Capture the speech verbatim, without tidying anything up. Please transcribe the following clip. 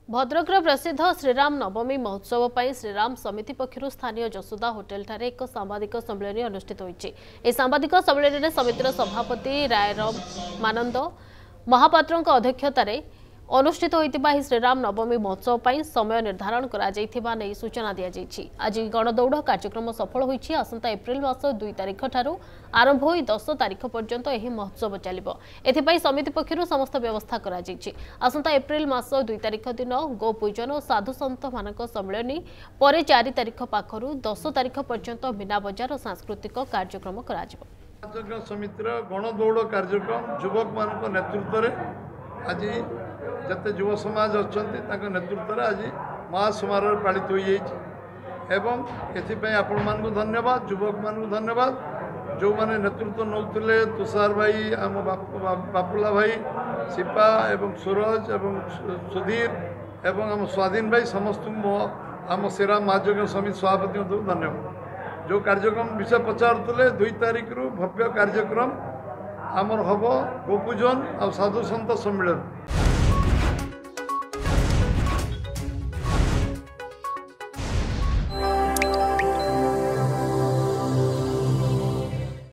भद्रकर प्रसिद्ध श्रीराम नवमी महोत्सव पर श्रीराम समिति पक्षर स्थानीय जसोदा होटेल ठारे एक सांबादिक सम्मेलन अनुष्ठित होती। सांबादिक सम्मेलन में समितिर सभापति रायरमानंद महापात्र अध्यक्षतार अनुष्ठित होता श्रीराम नवमी महोत्सव पर समय निर्धारण कर सूचना दी जाइए। आज गणदौड़ कार्यक्रम सफल होती। आसंता एप्रिल मास दुई तारिख ठारू आरंभ हो दस तारिख पर्यंत यह महोत्सव चलिबो। एथिपाई समिति पक्षर समस्त व्यवस्था करा जाइए। आसंता एप्रिल मास दुई तारिख दिन गो पूजन और साधु सन्त मानक सम्मेलन पर चार तारिख पाखरु दस तारिख पर्यंत मीना बजार और सांस्कृतिक कार्यक्रम करा जिवो। समितिर गणदौड़ कार्यक्रम युवक मान नेतृत्व में आज जते युव समाज अच्छा नेतृत्व में आज महासमारोह पालित हो एवं एथिपाई आपण मानू धन्यवाद, युवक मानू धन्यवाद जो माने नेतृत्व नौले तुषार भाई, आम बापुला भाई, शिपा एवं सूरज एवं सुधीर एवं आम स्वाधीन भाई समस्त आम श्रीराम महायज्ञ समिति सभापति धन्यवाद। जो कार्यक्रम विषय पचारुले दुई तारिख रु भव्य कार्यक्रम आमर हम गोपूजन और साधु सन्त सम्मेलन।